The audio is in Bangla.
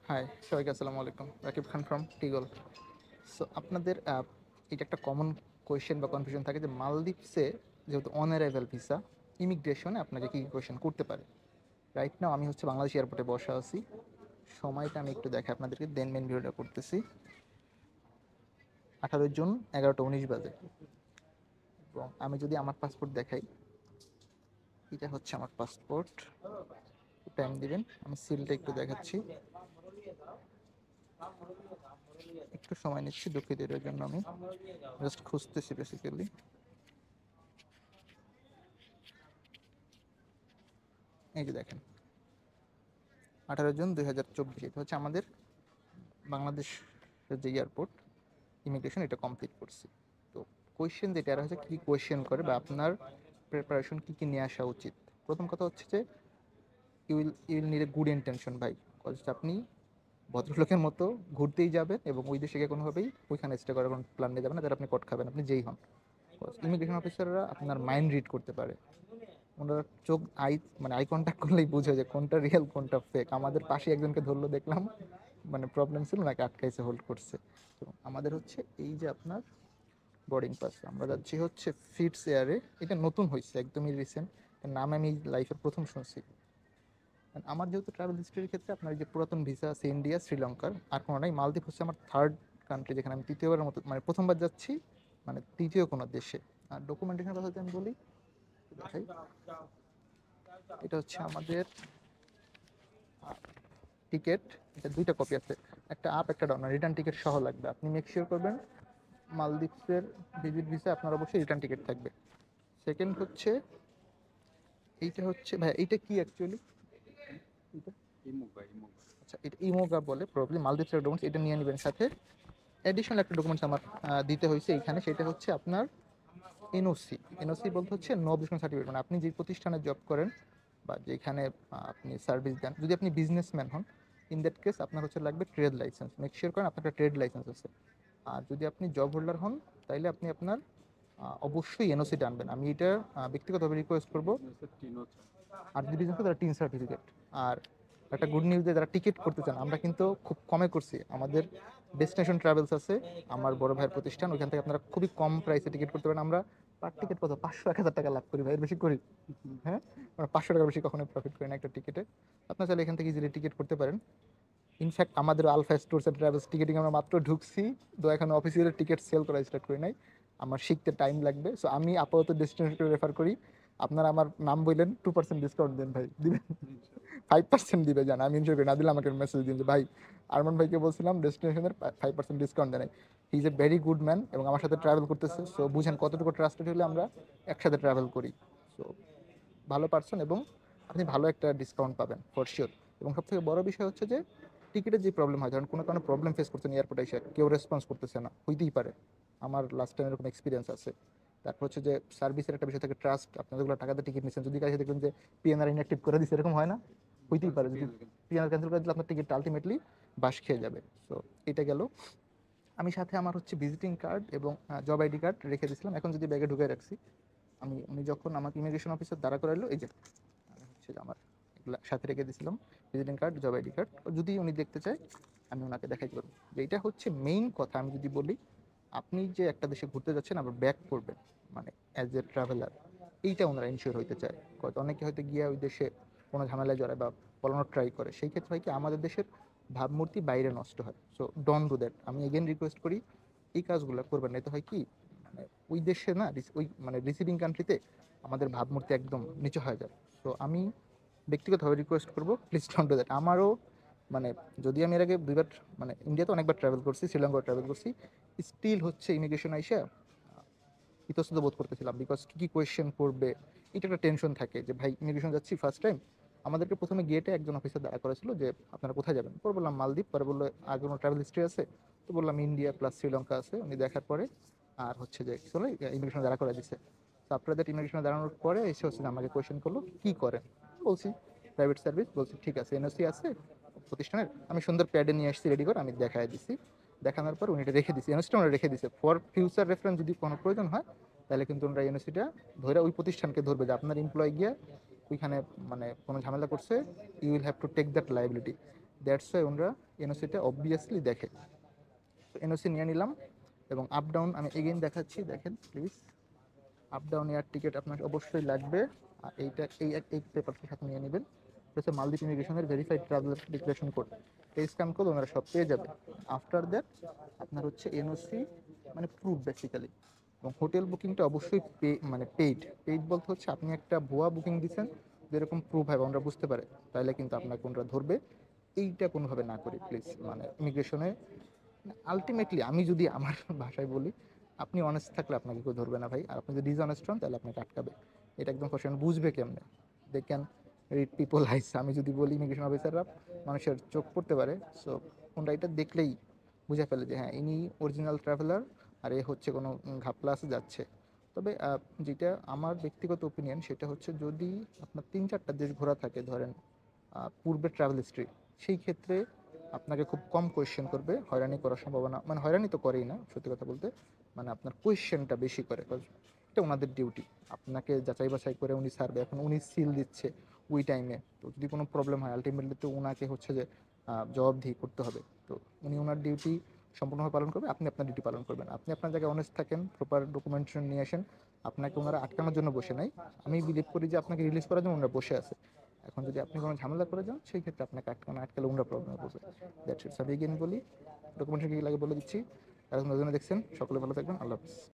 হাই, সবাইকে আসসালামু আলাইকুম। রাকিব খান ফ্রম টিগল। সো আপনাদের এটা একটা কমন কোয়েশ্চেন বা কনফিউশন থাকে যে মালদ্বীপসে যেহেতু অন অ্যারাইভাল ভিসা, ইমিগ্রেশনে আপনাকে কী কী কোয়েশ্চেন করতে পারে। রাইট নাও আমি হচ্ছে বাংলাদেশ এয়ারপোর্টে বসা আছি। সময়টা আমি একটু দেখে আপনাদেরকে দেন মেন ভিডিওটা করতেছি। 18 জুন 11টা 19 বাজে। এবং আমি যদি আমার পাসপোর্ট দেখাই, এটা হচ্ছে আমার পাসপোর্ট। টাইম দিবেন, আমি সিলটা একটু দেখাচ্ছি। একটু সময় নিচ্ছি, দুঃখিত এটার জন্য। আমি জাস্ট খুঁজতেছি বেসিক্যালি। এই যে দেখেন, 18 জুন 2024, এটা হচ্ছে আমাদের বাংলাদেশের যে এয়ারপোর্ট ইমিগ্রেশন, এটা কমপ্লিট করছি। তো কোয়েশ্চেন যেটা এরা হচ্ছে কী কোয়েশ্চেন করে বা আপনার প্রিপারেশন কী কী নিয়ে আসা উচিত। প্রথম কথা হচ্ছে যে you will need a good intention ভাই। আপনি ভদ্রলোকের মতো ঘুরতেই যাবেন এবং ওই দেশে গিয়ে কোনোভাবেই ওইখানে স্টে করার কোনো প্ল্যান নিয়ে যাবেন না, যারা আপনি কট খাবেন আপনি যেই হন। ইমিগ্রেশন অফিসাররা আপনার মাইন্ড রিড করতে পারে। ওনারা চোখ মানে আই কন্ট্যাক্ট করলেই বুঝে যে কোনটা রিয়েল কোনটা ফেক। আমাদের পাশে একজনকে ধরলো, দেখলাম মানে প্রবলেম ছিল, নাকি আটকাইছে, হোল্ড করছে। তো আমাদের হচ্ছে এই যে আপনার বোর্ডিং পাস, আমরা যাচ্ছি হচ্ছে ফিটস এয়ারে। এটা নতুন হয়েছে, একদমই রিসেন্ট। এর নাম আমি লাইফের প্রথম শুনছি। And আমার যেহেতু ট্রাভেল হিস্ট্রির ক্ষেত্রে আপনার যে পুরাতন ভিসা আছে ইন্ডিয়া, শ্রীলঙ্কার, আর কোনো নাই। মালদ্বীপ হচ্ছে আমার থার্ড কান্ট্রি, যেখানে আমি তৃতীয়বারের মতো মানে প্রথমবার যাচ্ছি, মানে তৃতীয় কোনো দেশে। আর ডকুমেন্টেশনের কথা যদি আমি বলি, দেখাই, এটা হচ্ছে আমাদের টিকিট। এটা দুইটা কপি আছে, একটা আপ একটা ডাউন, রিটার্ন টিকিট সহ লাগবে। আপনি মেক শিওর করবেন মালদ্বীপসের ভিজিট ভিসা আপনার অবশ্যই রিটার্ন টিকিট থাকবে। সেকেন্ড হচ্ছে এইটা হচ্ছে ভাই, এইটা কি অ্যাকচুয়ালি, এটা আচ্ছা, এটা ইমোগা বলে প্রবলি মালদ্বীপসের ডকুমেন্টস। এটা নিয়ে নেবেন সাথে। অ্যাডিশনাল একটা ডকুমেন্টস আমার দিতে হয়েছে এইখানে, সেটা হচ্ছে আপনার এনওসি। এনওসি বলতে হচ্ছে নো অবজেকশন সার্টিফিকেট। মানে আপনি যে প্রতিষ্ঠানে জব করেন বা যেখানে আপনি সার্ভিস দেন, যদি আপনি বিজনেসম্যান হন, ইন দ্যাট কেস আপনার হচ্ছে লাগবে ট্রেড লাইসেন্স। মেক শিওর করেন আপনার একটা ট্রেড লাইসেন্স আছে। আর যদি আপনি জব হোল্ডার হন, তাইলে আপনি আপনার অবশ্যই এনওসিটা আনবেন। আমি এটা ব্যক্তিগতভাবে রিকোয়েস্ট করবো। আর যদি বিজনেস তারা টিন সার্টিফিকেট। আর একটা গুড নিউজ, যে যারা টিকিট করতে চান, আমরা কিন্তু খুব কমে করছি। আমাদের ডেস্টিনেশন ট্রাভেলস আছে, আমার বড় ভাইয়ের প্রতিষ্ঠান, ওইখান থেকে আপনারা খুবই কম প্রাইসে টিকিট করতে পারেন। আমরা পার টিকিট কত 500-1000 টাকা লাভ করি ভাই, এর বেশি করি? হ্যাঁ, আমরা 500 টাকার বেশি কখনোই প্রফিট করি না একটা টিকিটে। আপনার চাইলে এখান থেকে ইজিলি টিকিট করতে পারেন। ইনফ্যাক্ট আমাদের alpha tours and travels ticketing আমরা মাত্র ঢুকছি, তো এখন অফিসিয়াল টিকিট সেল করা স্টার্ট করি নাই। আমার শিখতে টাইম লাগবে। সো আমি আপাতত ডেস্টিনেশন রেফার করি। আপনারা আমার নাম বললেন, 2% ডিসকাউন্ট দেন ভাই, দিবেন? 5% দিবে, জান আমি ইনশোর করি। না দিলে আমাকে মেসেজ দিন যে ভাই, আরমান ভাইকে বলছিলাম ডেস্টিনেশনের 5% ডিসকাউন্ট দেয়। He is a very good man এবং আমার সাথে ট্রাভেল করতেছে। সো বুঝেন কতটুকু ট্রাস্টেড হলে আমরা একসাথে ট্রাভেল করি। সো ভালো পারসন এবং আপনি ভালো একটা ডিসকাউন্ট পাবেন ফর শিওর। এবং সবথেকে বড় বিষয় হচ্ছে যে টিকিটের যে প্রবলেম হয়, ধরেন কোনো কারণে প্রবলেম ফেস করছেন এয়ারপোর্টে এসে, কেউ রেসপন্স করতেছে না, হইতেই পারে। আমার লাস্ট টাইম এরকম এক্সপিরিয়েন্স আছে। তারপর হচ্ছে যে সার্ভিসের একটা বিষয় থাকে, ট্রাস্ট। আপনার যেগুলো টাকাতে টিকিট নিচ্ছেন, যদি কাছে দেখবেন যে পিএনআর ইনঅ্যাক্টিভ করে দিচ্ছে, এরকম হয় না? হইতেই পারে। যদি পিএনআর ক্যান্সেল করে দিলে আপনার টিকিট আলটিমেটলি বাস খেয়ে যাবে। সো এটা গেল। আমি সাথে আমার হচ্ছে ভিজিটিং কার্ড এবং জব আইডি কার্ড রেখে দিয়েছিলাম, এখন যদি ব্যাগে ঢুকে রাখছি। উনি যখন আমাকে ইমিগ্রেশন অফিসার দাঁড়া করাইলো, এই যে আমি হচ্ছে যে আমার এগুলা সাথে রেখে দিয়েছিলাম, visiting card, job ID card. যদি উনি দেখতে চায়, আমি ওনাকে দেখাই পারবো। যে এটা হচ্ছে মেইন কথা। আমি যদি বলি, আপনি যে একটা দেশে ঘুরতে যাচ্ছেন, আবার ব্যাক করবেন, মানে অ্যাজ এ ট্রাভেলার, এইটা ওনারা ইনশিওর হইতে চায়। হয়তো অনেকে হয়তো গিয়ে ওই দেশে কোনো ঝামেলায় জড়ায় বা পলানোর ট্রাই করে, সেই ক্ষেত্রে হয় কি আমাদের দেশের ভাবমূর্তি বাইরে নষ্ট হয়। So don't do that. আমি এগেন রিকোয়েস্ট করি, এই কাজগুলো করবেন না। এতে হয় কি, মানে ওই দেশে না, ওই মানে রিসিভিং কান্ট্রিতে আমাদের ভাবমূর্তি একদম নিচু হয়ে যায়। তো আমি ব্যক্তিগতভাবে রিকোয়েস্ট করবো, প্লিজ ডোন্ট ডু দ্যাট। আমারও মানে, যদি আমি এর আগে দুইবার মানে ইন্ডিয়াতে অনেকবার ট্রাভেল করছি, শ্রীলঙ্কাও ট্রাভেল করছি, স্টিল হচ্ছে ইমিগ্রেশন আইসা ইতস্তত বোধ করতেছিলাম। বিকজ কী কী কোয়েশ্চেন করবে, এটা একটা টেনশন থাকে যে ভাই ইমিগ্রেশন যাচ্ছি ফার্স্ট টাইম। আমাদেরকে প্রথমে গেটে একজন অফিসার দাঁড়া করেছিল যে আপনারা কোথায় যাবেন। পরে বললাম মালদ্বীপ। পরে বললো আগে কোনো ট্রাভেল হিস্ট্রি আছে? তো বললাম ইন্ডিয়া প্লাস শ্রীলঙ্কা আছে। উনি দেখার পরে আর হচ্ছে যে চলো ইমিগ্রেশন দাঁড়া করে দিচ্ছে। তো আফটার দ্যাট ইমিগ্রেশন দাঁড়ানোর পরে এসে হচ্ছে যে আমাকে কোয়েশ্চেন করলো কী করেন। বলছি প্রাইভেট সার্ভিস। বলছি ঠিক আছে, এনওসি আছে প্রতিষ্ঠানের? আমি সুন্দর প্যাডে নিয়ে আসছি রেডি করে, আমি দেখাই দিছি। দেখানোর পর উনি এটা রেখে দিচ্ছে, এনওসিটা ওরা রেখে দিচ্ছে ফর ফিউচার রেফারেন্স। যদি কোনো প্রয়োজন হয়, তাহলে কিন্তু ওনারা এনওসিটা ধরে ওই প্রতিষ্ঠানকে ধরবে যে আপনার এমপ্লয় গিয়ে ওইখানে মানে কোনো ঝামেলা করছে, you will have to take that liability. That's why ওনারা এনওসিটা অবভিয়াসলি দেখে। তো এনওসি নিয়ে নিলাম এবং আপ ডাউন আমি এগেইন দেখাচ্ছি, দেখেন please. Up down air ticket আপনার অবশ্যই লাগবে। আর এইটা এই পেপারটার সাথে নিয়ে নেবেন। হচ্ছে মালদ্বীপ ইমিগ্রেশনের ভেরিফাইড ট্রাভেলার ডিক্লারেশন কোড। এই স্ক্যান কোড ওনারা সব পেয়ে যাবে। আফটার দ্যাট আপনার হচ্ছে এনওসি মানে প্রুফ বেসিক্যালি। এবং হোটেল বুকিংটা অবশ্যই মানে পেইড বলতে হচ্ছে আপনি একটা ভুয়া বুকিং দিচ্ছেন যেরকম প্রুফ হয় ওনারা বুঝতে পারে, তাইলে কিন্তু আপনাকে ওনারা ধরবে। এইটা কোনোভাবে না করি প্লিজ, মানে ইমিগ্রেশনে আলটিমেটলি আমি যদি আমার ভাষায় বলি, আপনি অনেস্ট থাকলে আপনাকে কেউ ধরবে না ভাই, আর আপনি যদি ডিসঅনেস্ট হন তাহলে আপনাকে আটকাবে। এটা একদম কোশ্চেন বুঝবে কেমনে, they can read people eyes. আমি যদি বলি ইমিগ্রেশন অফিসাররা মানুষের চোখ পড়তে পারে, সো ওনারা এটা দেখলেই বুঝে ফেলে যে হ্যাঁ ইনি অরিজিনাল ট্রাভেলার আর এ হচ্ছে কোনো ঘাপলা আছে যাচ্ছে। তবে যেটা আমার ব্যক্তিগত ওপিনিয়ন সেটা হচ্ছে যদি আপনার 3-4টা দেশ ঘোরা থাকে ধরেন পূর্বের ট্রাভেল হিস্ট্রি, সেই ক্ষেত্রে আপনাকে খুব কম কোয়েশ্চেন করবে, হয়রানি করার সম্ভাবনা মানে হয়রানি তো করেই না সত্যি কথা বলতে, মানে আপনার কোয়েশ্চেনটা বেশি করে। এটা ওনাদের ডিউটি, আপনাকে যাচাই বাছাই করে উনি সার্ভে, এখন উনি সিল দিচ্ছে ওই টাইমে, তো যদি কোনো প্রবলেম হয় আলটিমেটলি তো ওনাকে হচ্ছে যে জবাবদিহি করতে হবে। তো উনি ওনার ডিউটি সম্পূর্ণভাবে পালন করবে, আপনি আপনার ডিউটি পালন করবেন। আপনি আপনার জায়গায় অনেস্ট থাকেন, প্রপার ডকুমেন্টেশন নিয়ে আসেন। আপনাকে ওনারা আটকানোর জন্য বসে নাই, আমি বিলিভ করি যে আপনাকে রিলিজ করার জন্য ওনারা বসে আছে। এখন যদি আপনি কোনো ঝামেলা করে যান সেই ক্ষেত্রে আপনাকে আটকালে ওনারা প্রবলেমে পড়বে। That's it. আমি এগেইন বলি ডকুমেন্টেশন কী লাগে বলে দিচ্ছি। এখন দেখছেন, সকলে ভালো থাকবেন, আল্লাহ হাফিজ।